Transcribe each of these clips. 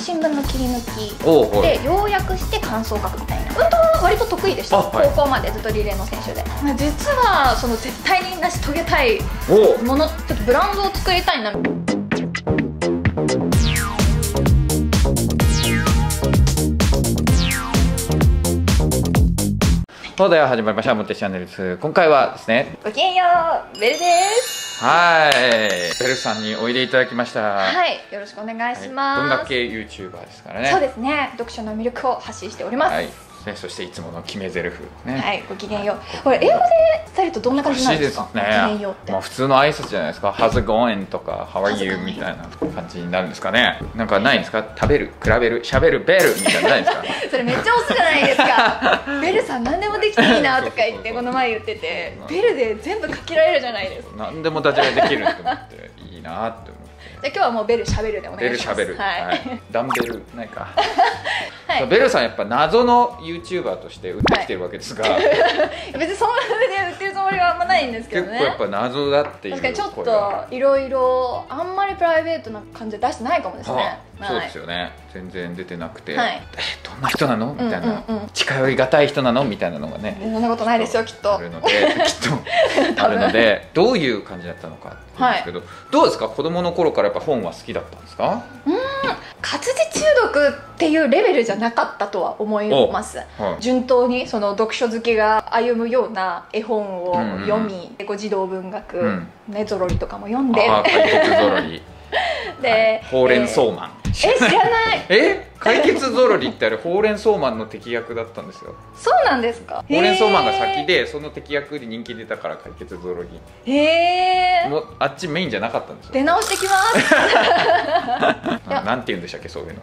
新聞の切り抜きで要約して感想を書くみたいな。運動は割と得意でした。高校までずっとリレーの選手で。実はその絶対に成し遂げたいもの、ちょっとブランドを作りたいな。 そうだよ、始まりました。モテチャンネルです。今回はですね、 ごきげんよう、ベルです。 はい、ベルさんにおいでいただきました。 はい、よろしくお願いします。 文学系 YouTuber ですからね。 そうですね、読書の魅力を発信しております。はい。 そしていつもの決め台詞ね。 はい、ごきげんよう。これ英語で伝えるとどんな感じなんですか？ごきげんようって。 まあ普通の挨拶じゃないですか。How's it going とか How are you みたいな感じになるんですかね。なんかないんですか？食べる、比べる、喋る、ベルみたいなのないんですか？ それめっちゃ押すじゃないですか。ベルさん何でもできていいなとか言ってこの前言ってて、ベルで全部書きられるじゃないですか。 何でもダジャレできるって思っていいなって思って。 じゃあ今日はもうベル喋るでお願いします。 ベル喋る。はい。ダンベルないか。ベルさんやっぱ謎の YouTuber として売ってきてるわけですが、 別にそんな風で売ってるつもりはあんまないんですけどね。 結構やっぱ謎だっていう。 確かにちょっといろいろあんまりプライベートな感じで出してないかもですね。 そうですよね。全然出てなくて、どんな人なのみたいな、近寄りがたい人なのみたいなのがね、 そんなことないですよきっと。 あるので、きっとあるので、どういう感じだったのかって言うんですけど、どうですか？子供の頃からやっぱ本は好きだったんですか？ 活字中毒っていうレベルじゃなかったとは思います。順当にその読書好きが歩むような絵本を読み、児童文学ね、ゾロリとかも読んで、 解決ゾロリでほうれん草マン、 知らない。 解決ゾロリってあれほうれん草マンの敵役だったんですよ。 そうなんですか？ ほうれん草マンが先で、その敵役で人気出たから解決ゾロリ。もうあっちメインじゃなかったんですよ。 出直してきます。 なんて言うんでしたっけ、そういうのって。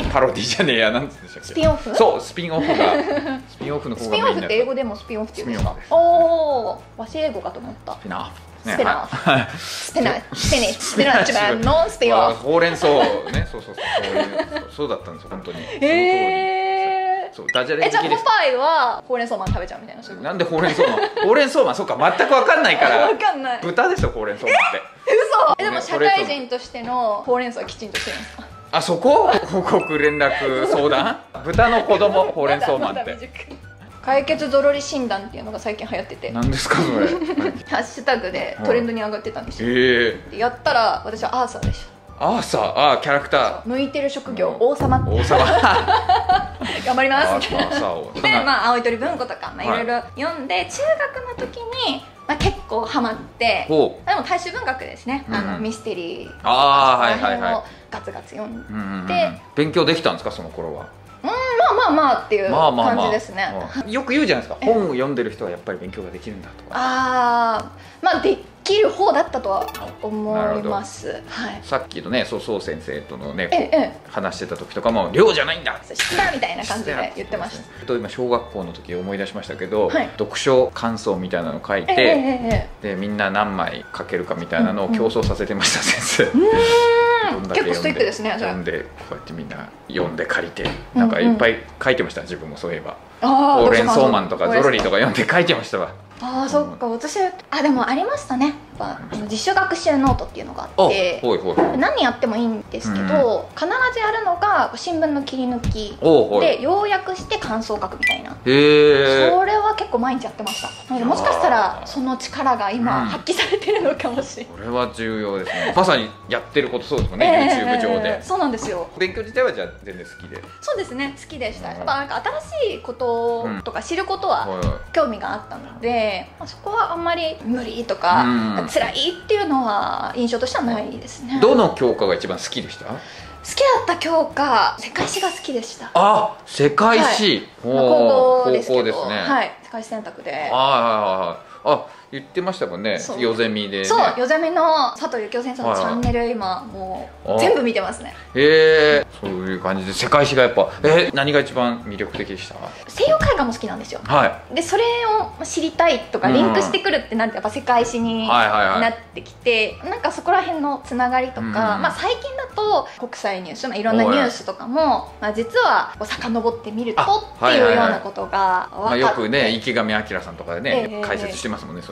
パロディじゃねえや、なんて言うんでしたっけ。 スピンオフ？ そう、スピンオフがスピンオフの方がメインだった。 スピンオフって英語でもスピンオフって言うんですか？おお、和製英語かと思った。 スピンオフ。 スペナー、スペナーチ版のスペオフ。 ほうれん草ね、そうだったんですよ本当に。そう、ダジャレ好きです。 じゃあポパイはほうれん草マン食べちゃうみたいな。 なんでほうれん草マン？ほうれん草マン、そうか、全く分かんないから。 分かんない。 豚ですよ、ほうれん草マンって。 嘘。でも社会人としてのほうれん草はきちんとしてるんですか？ あそこ？報告連絡相談？豚の子供ほうれん草マンって。 解決ゾロリ診断っていうのが最近流行ってて。 何ですかそれ？ ハッシュタグでトレンドに上がってたんですよ。やったら私はアーサーでした。 アーサー、キャラクター。 向いてる職業王様。 王様。 頑張ります。で、青い鳥文庫とかいろいろ読んで、中学の時に結構ハマって、でも大衆文学ですね。ミステリー。ガツガツ読んで。 勉強できたんですかその頃は？ まあっていう感じですね。 よく言うじゃないですか、本を読んでる人はやっぱり勉強ができるんだとか。 できる方だったとは思います。 さっきのね、そう先生とのね話してた時とかも量じゃないんだ質だみたいな感じで言ってました。 今小学校の時思い出しましたけど、読書感想みたいなの書いて、でみんな何枚書けるかみたいなのを競争させてました先生。 結構ストイックですね。 読んでこうやってみんな読んで借りて、なんかいっぱい書いてました。自分もそういえばほうれん草マンとかゾロリとか読んで書いてましたわ。 そっか。私でもありましたね。自主学習ノートっていうのがあって、何やってもいいんですけど、必ずやるのが新聞の切り抜きで要約して感想を書くみたいな。それは結構毎日やってました。なのでもしかしたらその力が今発揮されてるのかもしれない。 これは重要ですね。まさにやってることそうですもんね、YouTube 上で。 そうなんですよ。 勉強自体はじゃあ全然好きで？そうですね、好きでした。やっぱなんか新しいこととか知ることは興味があったので、そこはあんまり無理とか辛いっていうのは印象としてはないですね。 どの教科が一番好きでした？ 好きだった教科、世界史が好きでした。 世界史。 高校ですけど、世界史選択で。 言ってましたもんね、ヨゼミで。 ヨゼミの佐藤幸雄先生のチャンネル今もう全部見てますね。 そういう感じで世界史がやっぱ何が一番魅力的でした？ 西洋絵画も好きなんですよ。でそれを知りたいとかリンクしてくるってなるとやっぱ世界史になってきて、なんかそこら辺のつながりとか、最近だと国際ニュース、いろんなニュースとかも実は遡ってみるとっていうようなことが分かって、 よくね池上彰さんとかでね解説してますもんね、そういう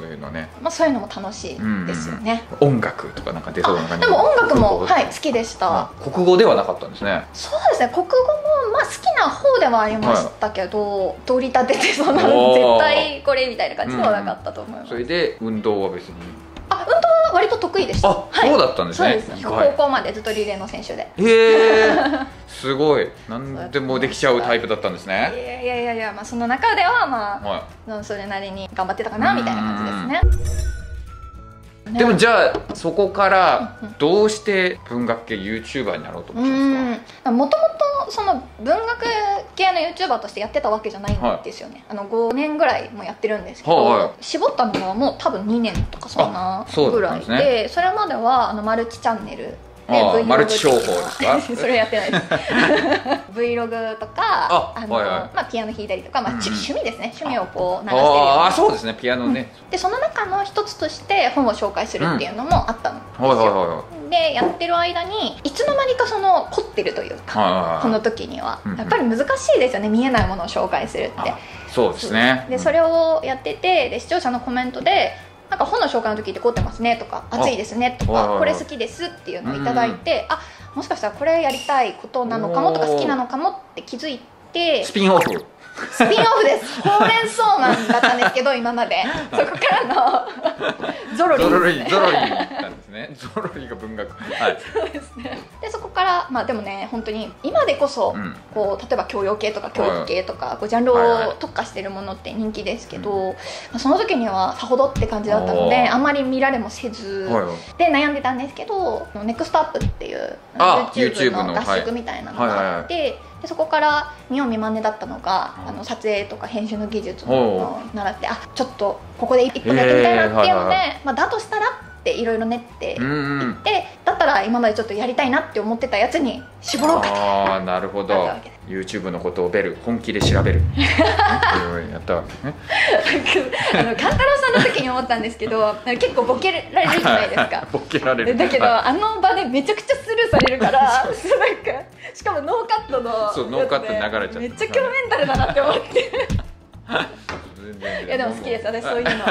そういうのね。 そういうのも楽しいですよね。 音楽とかなんか出そうな感じ。 でも音楽も好きでした。 国語ではなかったんですね。 そうですね、国語も好きな方ではありましたけど、取り立てて絶対これみたいな感じではなかったと思います。 それで運動は別に。 運動は割と得意でした。 そうだったんですね。 高校までずっとリレーの選手で。 すごい、何でもできちゃうタイプだったんですね。 いや、その中ではそれなりに頑張ってたかなみたいな感じですね。 でもじゃあそこからどうして文学系 YouTuber になろうと思ったんですか？ もともとその文学系の YouTuber としてやってたわけじゃないんですよね。5年ぐらいもやってるんですけど、絞ったのはもう多分2年とかそんなぐらいで、それまではマルチチャンネルマルチ商法ですか？ それやってないです。Vlog とかピアノ弾いたりとか、趣味ですね。趣味をこう流してるような。 そうですね、ピアノね。 でその中の一つとして本を紹介するっていうのもあったんですよ。でやってる間にいつの間にか凝ってるというか、この時にはやっぱり難しいですよね、見えないものを紹介するって。 そうですね。 でそれをやってて、で視聴者のコメントでなんか本の紹介の時って凝ってますねとか、熱いですねとか、これ好きですっていうのをいただいて、もしかしたらこれやりたいことなのかもとか好きなのかもって気づいて、 スピンオフですほうれん草なんだったんですけど今までそこからのゾロリですね。 ゾロリなんですね。ゾロリが文学。 そうですね。でそこからでもね、本当に今でこそこう例えば教養系とか教育系とかジャンルを特化してるものって人気ですけど、その時にはさほどって感じだったのであんまり見られもせずで悩んでたんですけど、ネクストアップっていう YouTube の合宿みたいなのがあって、でそこから見よう見まねだったのが撮影とか編集の技術を習って、ちょっとここで一本やってみたいなっていうので、だとしたらっていろいろ練っていって、だったら今までちょっとやりたいなって思ってたやつに絞ろうかと。 なるほど。 YouTube のことを本気で調べるやったわけね。 勘太郎さんの時に思ったんですけど、結構ボケられるじゃないですか。 ボケられる。 だけどあの場でめちゃくちゃスルーされるからなんかしかもノーカットのノーカットに流れちゃって、 めっちゃ強メンタルだなって思っていやでも好きです、私そういうの。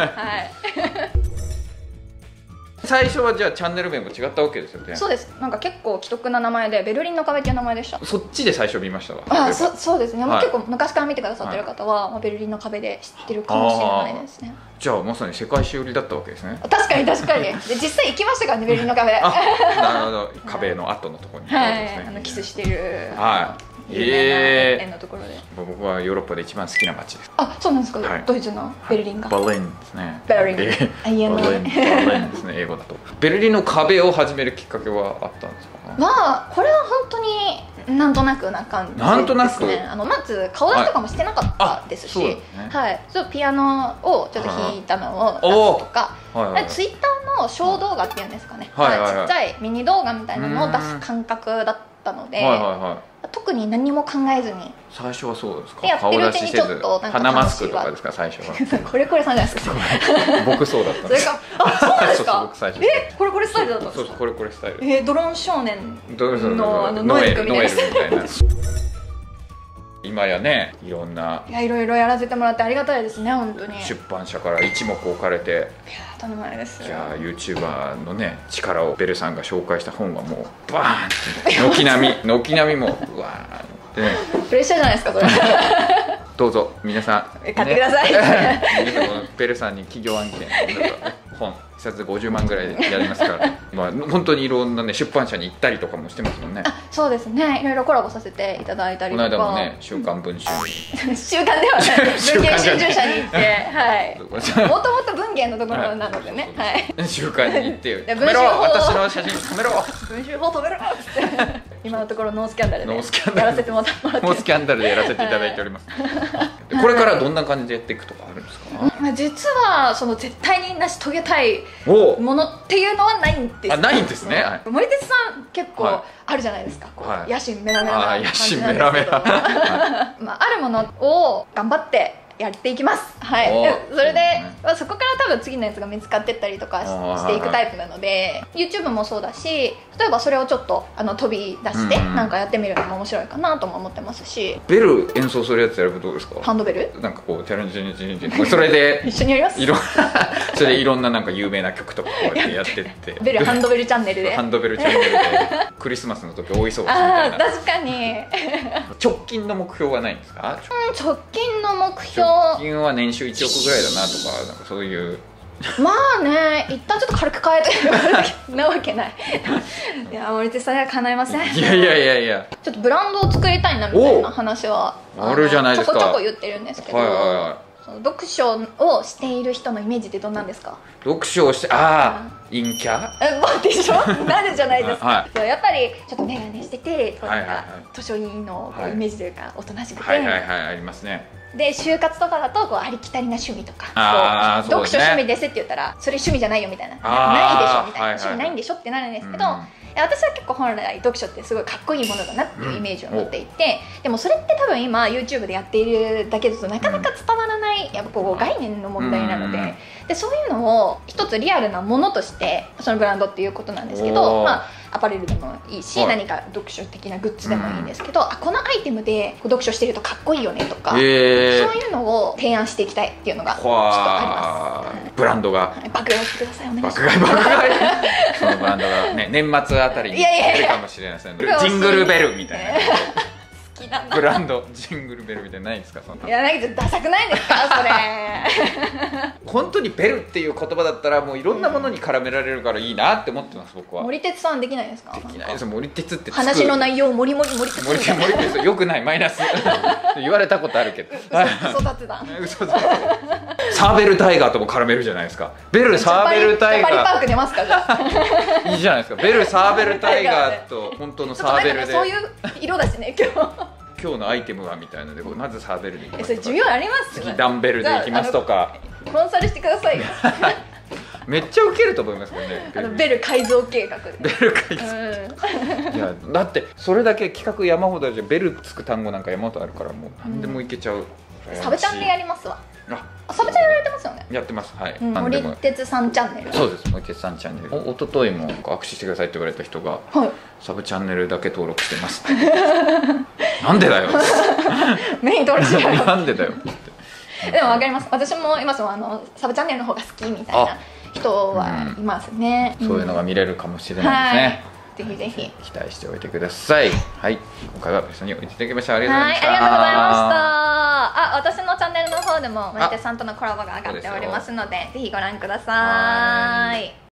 最初はじゃあチャンネル名も違ったわけですよね。 そうです。なんか結構既得な名前でベルリンの壁っていう名前でした。 そっちで最初見ましたわ。 そうですね。結構昔から見てくださってる方はベルリンの壁で知ってるかもしれないですね。 じゃあまさに世界史寄りだったわけですね。 確かにで実際行きましたからね、ベルリンの壁。 なるほど。壁の後のところにキスしてる有のところで。 僕はヨーロッパで一番好きな街です。 そうなんですか。ドイツのベルリンが。 バレンですね。 ベルリンですね、英語だと。ベルリンの壁を始めるきっかけはあったんですか？ これは本当になんとなくな感じですね。なんとなくまず顔出しとかもしてなかったですし、ピアノをちょっと弾いたのを出すとか、ツイッターのショー動画っていうんですかね、ちっちゃいミニ動画みたいなのを出す感覚だったので、特に何も考えずに最初はそうですか。 やってるうちにちょっと鼻マスクとかですか最初は。 これさんじゃないですか。 僕そうだったんです。 そうなんですか。 僕最初これスタイルだったんですか。 そうこれスタイル。 ドローン少年のノエルみたいな。今やね、いろいろやらせてもらってありがたいですね、本当に。 出版社から一目置かれて、 とんでもないです。 じゃあ YouTuber のね力をベルさんが紹介した本はもうバーンって軒並みもうわーってプレッシャーじゃないですかそれ。 どうぞ皆さん買ってください。 皆さんベルさんに企業案件本一冊50万ぐらいでやりますから本当にいろんなね出版社に行ったりとかもしてますもんね。 そうですね、いろいろコラボさせていただいたりとか。 この間もね週刊文春に週刊ではない文芸春秋社に行ってもともと文芸のところなのでね、 週刊に行って止めろ私の写真止めろ文春法止めろって今のところノースキャンダルでやらせてもらってノースキャンダルでやらせていただいております。これからどんな感じでやっていくとかあるんですか？ 実は絶対に成し遂げたいものっていうのはないんです。 ないんですね。 森哲さん結構あるじゃないですか、野心メラメラな感じなんですけど、あるものを頑張ってやっていきます。 はい、それで、そこから多分次のやつが見つかってったりとかしていくタイプなので、 YouTube もそうだし、例えばそれをちょっと飛び出してなんかやってみるのも面白いかなとも思ってますし。 ベル演奏するやつやればどうですか？ ハンドベルなんかこうチャレンジそれで一緒にやります。 それでいろんななんか有名な曲とかこうやってやってってベルハンドベルチャンネルでハンドベルチャンネルでクリスマスの時大忙しみたいな。 確かに直近の目標はないんですか？ 直近の目標、 直近は年収1億ぐらいだなとか、なんかそういう。 まあね、一旦ちょっと軽く変えてなわけない。いや、森手さんには叶いません。 いやちょっとブランドを作りたいなみたいな話はあるじゃないですか。 ちょこちょこ言ってるんですけど、読書をしている人のイメージってどんなんですか？ 読書をして、陰キャでしょなるじゃないですか。そう、やっぱりちょっと眼鏡してて、図書院のイメージというかおとなしくて、 ありますね。 で就活とかだとありきたりな趣味とか、読書趣味ですって言ったらそれ趣味じゃないよみたいな、ないでしょみたいな、趣味ないんでしょってなるんですけど、私は結構本来読書ってすごいかっこいいものだなっていうイメージを持っていて、でもそれって多分今 YouTube でやっているだけだとなかなか伝わらない、やっぱこう概念の問題なので、そういうのを一つリアルなものとしてそのブランドっていうことなんですけど、アパレルでもいいし、何か読書的なグッズでもいいんですけど、このアイテムで読書してるとかっこいいよねとか、そういうのを提案していきたいっていうのがちょっとあります。 ブランドが爆買いしてください、お願いします。 爆買いそのブランドがね、年末あたりに出るかもしれません。ジングルベルみたいなブランド、ジングルベルみたいなないですか？そんな。 いや、なんかダサくないですかそれ。 本当にベルっていう言葉だったらもういろんなものに絡められるからいいなって思ってます、僕は。 森鉄さんできないですか？ できないです。森鉄って話の内容森鉄よくない、マイナス言われたことあるけど、 嘘雑談サーベルタイガーとも絡めるじゃないですか。ベルサーベルタイガー、 サファリパーク出ますか？じゃあいいじゃないですか。ベルサーベルタイガーと本当のサーベルで、 そういう色だしね今日のアイテムはみたいなので、まずサーベルでいきますとか、 それ需要ありますよね。 次ダンベルでいきますとか、 コンサルしてくださいよめっちゃウケると思いますけどね。 ベル改造計画で。 ベル改造、いやだってそれだけ企画山ほどじゃ、ベルつく単語なんか山ほどあるから、もう何でもいけちゃう。 サブチャンでやりますわ。サブチャンやられてますよね。 やってます、はい。 森鉄さんチャンネル。 そうです、森鉄さんチャンネル。一昨日も握手してくださいって言われた人が、サブチャンネルだけ登録してますなんでだよメイン登録してるなんでだよでも分かります。私も今サブチャンネルの方が好きみたいな人はいますね。 そういうのが見れるかもしれないですね。 ぜひぜひ期待しておいてください。はい、今回は一緒においていただきました。ありがとうございました。 ありがとうございました。私のチャンネルの方でも森手さんとのコラボが上がっておりますので、ぜひご覧ください。